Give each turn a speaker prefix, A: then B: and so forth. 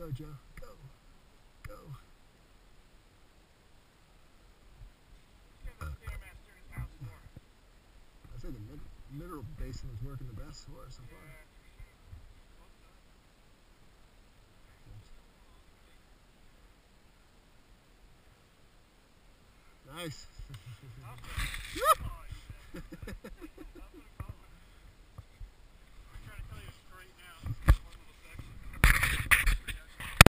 A: Go, Joe. Go. Go. I say the mineral basin is working the best for us so far. Nice.